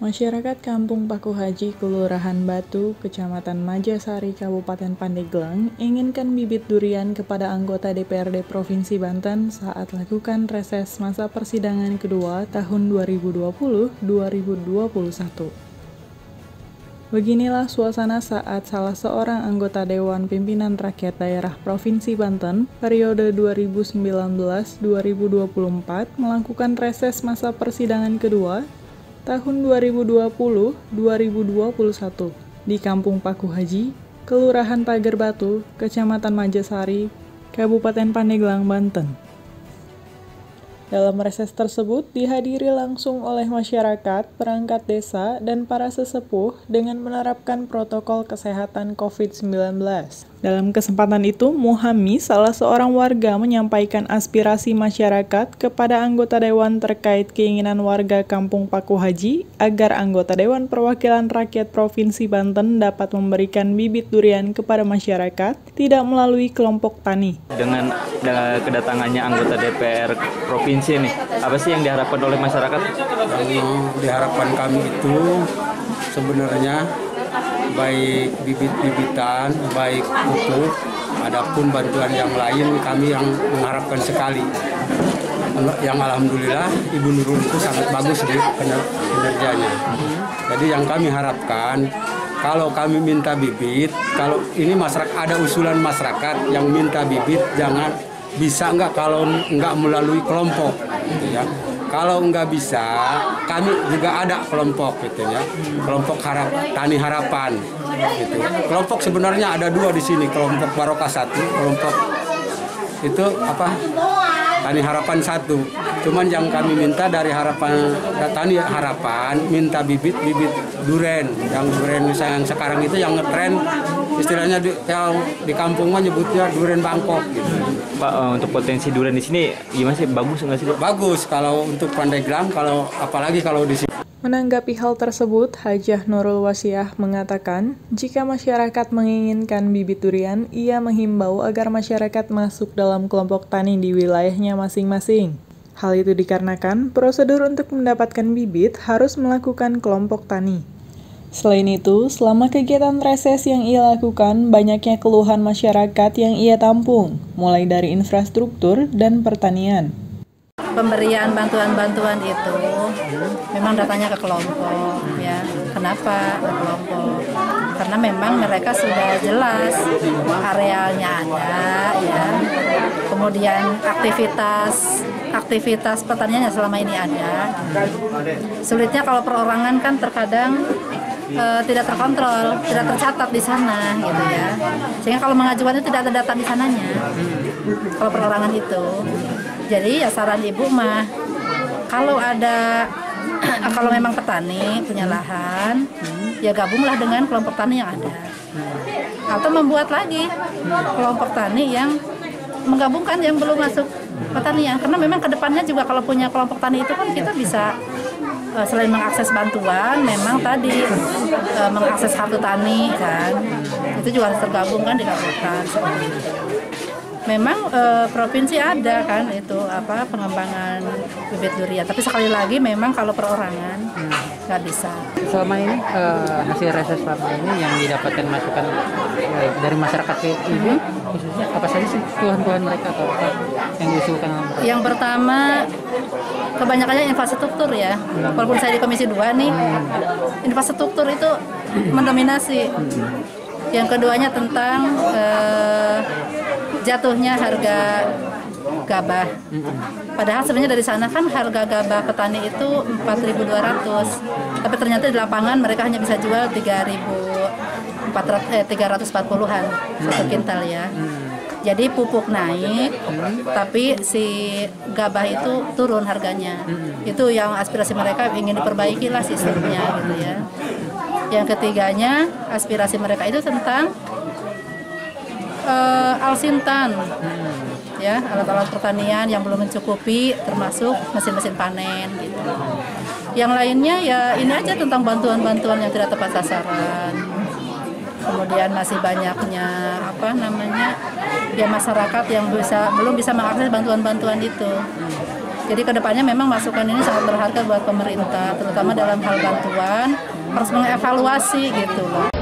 Masyarakat Kampung Paku Haji, Kelurahan Batu, Kecamatan Majasari, Kabupaten Pandeglang, inginkan bibit durian kepada anggota DPRD Provinsi Banten saat lakukan reses masa persidangan kedua tahun 2020-2021. Beginilah suasana saat salah seorang anggota Dewan Pimpinan Rakyat Daerah Provinsi Banten periode 2019-2024 melakukan reses masa persidangan kedua tahun 2020-2021 di Kampung Paku Haji, Kelurahan Pager Batu, Kecamatan Majasari, Kabupaten Pandeglang, Banten. Dalam reses tersebut dihadiri langsung oleh masyarakat, perangkat desa, dan para sesepuh dengan menerapkan protokol kesehatan COVID-19. Dalam kesempatan itu, Muhami, salah seorang warga, menyampaikan aspirasi masyarakat kepada anggota Dewan terkait keinginan warga Kampung Paku Haji agar anggota Dewan Perwakilan Rakyat Provinsi Banten dapat memberikan bibit durian kepada masyarakat, tidak melalui kelompok tani. Dengan kedatangannya anggota DPR Provinsi nih, apa sih yang diharapkan oleh masyarakat? Yang diharapkan kami itu sebenarnya baik bibit-bibitan, baik pupuk, adapun bantuan yang lain kami yang mengharapkan sekali. Yang alhamdulillah Ibu Nurul itu sangat bagus di kinerjanya. Jadi yang kami harapkan, kalau kami minta bibit, kalau ini masyarakat ada usulan masyarakat yang minta bibit, jangan bisa enggak kalau enggak melalui kelompok, gitu ya. Kalau enggak bisa, kami juga ada kelompok, gitu ya. Kelompok Tani Harapan, gitu. Kelompok sebenarnya ada dua di sini, kelompok Barokah 1, kelompok itu Tani Harapan 1. Cuman yang kami minta dari Tani Harapan minta bibit duren. Yang duren misalnya yang sekarang itu yang ngetren, istilahnya di kampung nyebutnya duren Bangkok gitu. Pak, untuk potensi durian di sini gimana sih? Bagus nggak sih? Bagus kalau untuk Pandeglang, apalagi kalau di sini. Menanggapi hal tersebut, Hajah Nurul Wasiah mengatakan, jika masyarakat menginginkan bibit durian, ia menghimbau agar masyarakat masuk dalam kelompok tani di wilayahnya masing-masing. Hal itu dikarenakan prosedur untuk mendapatkan bibit harus melakukan kelompok tani. Selain itu, selama kegiatan reses yang ia lakukan, banyaknya keluhan masyarakat yang ia tampung, mulai dari infrastruktur dan pertanian. Pemberian bantuan-bantuan itu memang datanya ke kelompok, ya. Kenapa ke kelompok? Karena memang mereka sudah jelas arealnya ada, ya. Kemudian aktivitas pertaniannya selama ini ada. Sulitnya kalau perorangan kan terkadang tidak terkontrol, tidak tercatat di sana, gitu ya. Sehingga kalau mengajukan itu tidak ada data di sananya. Kalau perorangan itu. Jadi ya saran ibu mah, kalau memang petani punya lahan, ya gabunglah dengan kelompok tani yang ada. Atau membuat lagi kelompok tani yang menggabungkan yang belum masuk pertanian. Karena memang kedepannya juga kalau punya kelompok tani itu kan kita bisa selain mengakses bantuan, memang tadi mengakses kartu tani kan, itu juga harus tergabung kan dilakukan. Memang provinsi ada kan itu pengembangan bibit durian, tapi sekali lagi memang kalau perorangan nggak bisa. Selama ini hasil reses selama ini yang didapatkan masukan dari masyarakat ini khususnya apa saja sih keluhan-keluhan mereka atau apa yang diusulkan? Yang pertama kebanyakannya infrastruktur ya. Walaupun saya di Komisi 2 nih, infrastruktur itu mendominasi. Yang keduanya tentang jatuhnya harga gabah. Padahal sebenarnya dari sana kan harga gabah petani itu 4.200. Tapi ternyata di lapangan mereka hanya bisa jual 340-an satu kintal ya. Jadi pupuk naik, tapi si gabah itu turun harganya. Itu yang aspirasi mereka ingin diperbaiki lah sistemnya gitu ya. Yang ketiganya aspirasi mereka itu tentang alsintan, ya, alat-alat pertanian yang belum mencukupi, termasuk mesin-mesin panen gitu. Yang lainnya ya ini aja tentang bantuan-bantuan yang tidak tepat sasaran. Kemudian masih banyaknya masyarakat yang belum bisa mengakses bantuan-bantuan itu. Jadi kedepannya memang masukan ini sangat berharga buat pemerintah, terutama dalam hal bantuan harus mengevaluasi gitu loh.